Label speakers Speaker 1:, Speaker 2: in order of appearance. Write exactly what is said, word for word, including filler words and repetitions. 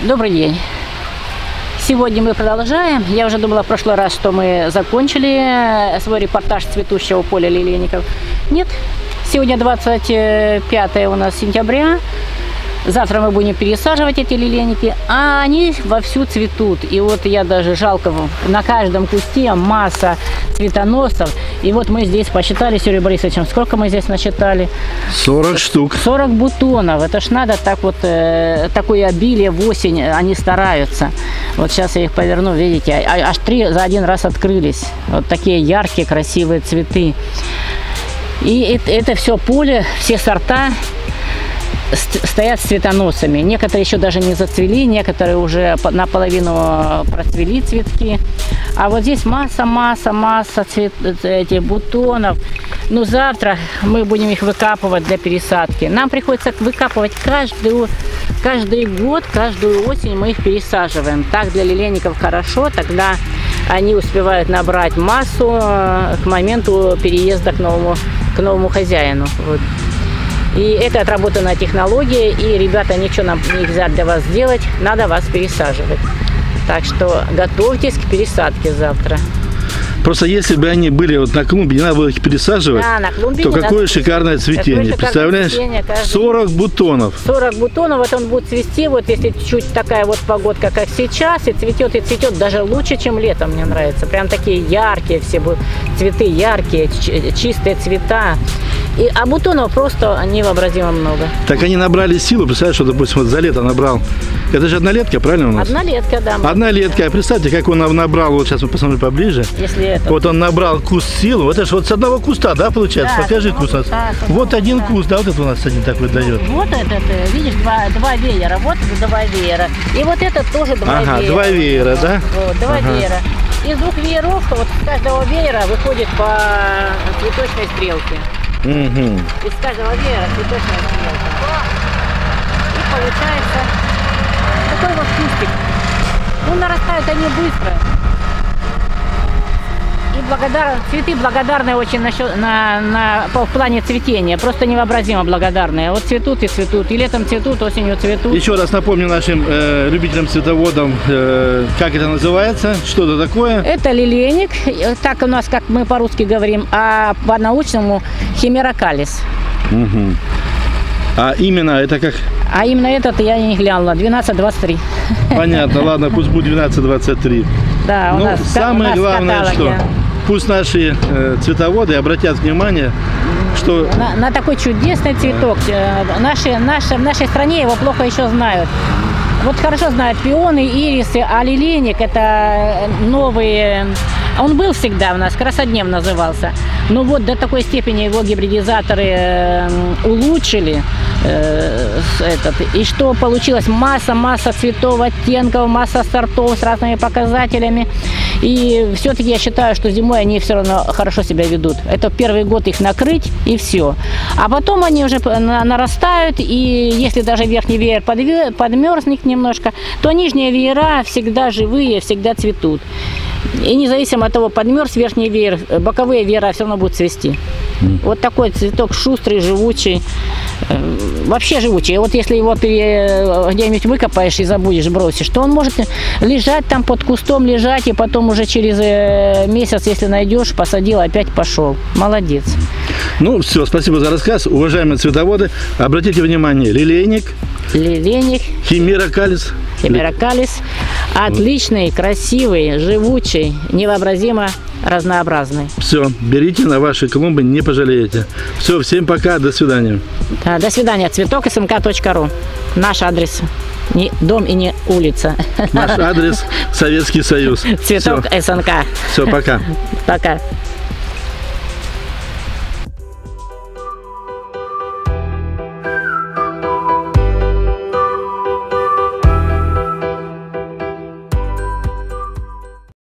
Speaker 1: Добрый день. Сегодня мы продолжаем. Я уже думала в прошлый раз, что мы закончили свой репортаж цветущего поля лилейников. Нет, сегодня двадцать пятое у нас сентября. Завтра мы будем пересаживать эти лилейники, а они вовсю цветут. И вот я даже жалко, на каждом кусте масса цветоносов. И вот мы здесь посчитали с Юрием Борисовичем, сколько мы здесь насчитали?
Speaker 2: сорок штук.
Speaker 1: сорок бутонов. Это ж надо так вот, э, такое обилие в осень, они стараются. Вот сейчас я их поверну, видите, а, аж три за один раз открылись. Вот такие яркие, красивые цветы. И это, это все поле, все сорта стоят с цветоносами. Некоторые еще даже не зацвели, некоторые уже наполовину процвели цветки. А вот здесь масса, масса, масса цвет, этих бутонов. Ну, завтра мы будем их выкапывать для пересадки. Нам приходится выкапывать каждую, каждый год, каждую осень мы их пересаживаем. Так для лилейников хорошо, тогда они успевают набрать массу к моменту переезда к новому, к новому хозяину. Вот. И это отработанная технология, и, ребята, ничего нам нельзя для вас сделать, надо вас пересаживать. Так что готовьтесь к пересадке завтра.
Speaker 2: Просто если бы они были вот на клумбе, не надо было их пересаживать, да, на клумбе то какое шикарное цветение. Какое Представляешь? Цветение сорок бутонов.
Speaker 1: сорок бутонов, вот он будет цвести, вот если чуть такая вот погодка, как сейчас, и цветет, и цветет даже лучше, чем летом, мне нравится. Прям такие яркие все будут, цветы яркие, чистые цвета. И, а бутонов просто невообразимо много.
Speaker 2: Так они набрали силу, представляешь, что, допустим, вот за лето набрал. Это же однолетка, правильно у нас?
Speaker 1: Однолетка, да.
Speaker 2: Однолетка. Представьте, как он набрал, вот сейчас мы посмотрим поближе.
Speaker 1: Если это...
Speaker 2: Вот он набрал куст силу. Вот это же вот с одного куста, да, получается? Да, покажи куст. Да, вот один да. куст, да, вот это у нас один такой дает.
Speaker 1: Вот этот, видишь, два, два веера, вот это два веера. И вот этот тоже два
Speaker 2: ага,
Speaker 1: веера.
Speaker 2: два веера, да?
Speaker 1: Вот, два ага. веера. Из двух вееров, вот с каждого веера выходит по цветочной стрелке.
Speaker 2: Угу.
Speaker 1: Из каждого веера цветочная стрелка. И получается такой вот кустик. Ну, нарастают они быстро. И благодар... цветы благодарны очень насчет... на... На... в плане цветения. Просто невообразимо благодарные. Вот цветут и цветут. И летом цветут, осенью цветут.
Speaker 2: Еще раз напомню нашим э, любителям цветоводам, э, как это называется, что это такое.
Speaker 1: Это лилейник. Так у нас, как мы по-русски говорим, а по-научному химерокалис.
Speaker 2: Угу. А именно это как?
Speaker 1: А именно этот я не глянула. двенадцать двадцать три.
Speaker 2: Понятно, ладно, пусть будет двенадцать двадцать три.
Speaker 1: Да, у
Speaker 2: ну,
Speaker 1: нас,
Speaker 2: самое
Speaker 1: у нас
Speaker 2: главное, что пусть наши э, цветоводы обратят внимание, что...
Speaker 1: На, на такой чудесный цветок. Наши, наши, в нашей стране его плохо еще знают. Вот хорошо знают пионы, ирисы, а лилейник это новые... Он был всегда у нас, красоднев назывался. Но вот до такой степени его гибридизаторы э, улучшили. Э, этот, и что получилось? Масса-масса цветов, оттенков, масса сортов с разными показателями. И все-таки я считаю, что зимой они все равно хорошо себя ведут. Это первый год их накрыть и все. А потом они уже нарастают, и если даже верхний веер подмерзнет немножко, то нижние веера всегда живые, всегда цветут. И независимо от того, подмерз верхний веер, боковые веера все равно будут цвести. Вот такой цветок шустрый, живучий, вообще живучий. Вот если его где-нибудь выкопаешь и забудешь, бросишь, то он может лежать там под кустом, лежать, и потом уже через месяц, если найдешь, посадил, опять пошел. Молодец.
Speaker 2: Ну все, спасибо за рассказ. Уважаемые цветоводы, обратите внимание, лилейник.
Speaker 1: Лилейник.
Speaker 2: Химерокалис.
Speaker 1: Химерокалис. Отличный, красивый, живучий, невообразимо разнообразный.
Speaker 2: Все, берите на ваши клумбы, не пожалеете. Все, всем пока, до свидания.
Speaker 1: Да, до свидания. цветок эс эн ка точка ру. Наш адрес. Не дом и не улица.
Speaker 2: Наш адрес Советский Союз.
Speaker 1: Цветок эс эн ка.
Speaker 2: Все, пока.
Speaker 1: Пока.